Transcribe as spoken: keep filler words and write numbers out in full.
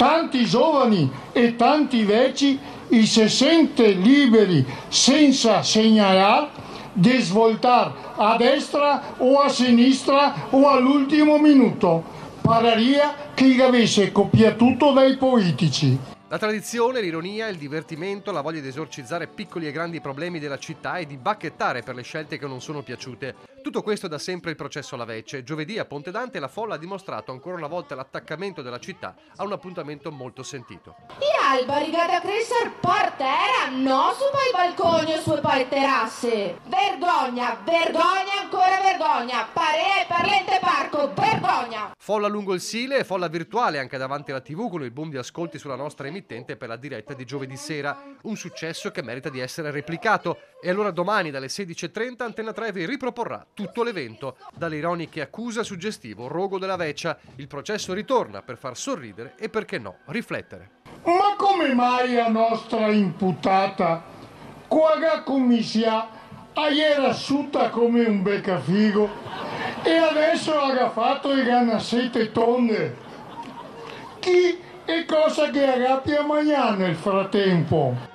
tanti giovani e tanti vecchi e si sente liberi senza segnalare di svoltare a destra o a sinistra o all'ultimo minuto. Pararia che avesse copiato dai politici. La tradizione, l'ironia, il divertimento, la voglia di esorcizzare piccoli e grandi problemi della città e di bacchettare per le scelte che non sono piaciute. Tutto questo da sempre il processo alla vece. Giovedì a Ponte Dante la folla ha dimostrato ancora una volta l'attaccamento della città a un appuntamento molto sentito. E Alba rigata a crescere portera, non su poi balconi o su poi terrasse. Vergogna, vergogna, ancora vergogna. Pare per l'ente parco, vergogna. Folla lungo il Sile e folla virtuale anche davanti alla tivù con il boom di ascolti sulla nostra emittente per la diretta di giovedì sera, un successo che merita di essere replicato. E allora domani dalle sedici e trenta Antena tre vi riproporrà tutto l'evento, dalle ironiche accuse al suggestivo rogo della Vecia. Il processo ritorna per far sorridere e, perché no, riflettere. Ma come mai la nostra imputata, quaga commissia, era asciutta come un beccafigo e adesso ha fatto i ganasette tonde? Chi e cosa che agappia mangiare nel frattempo?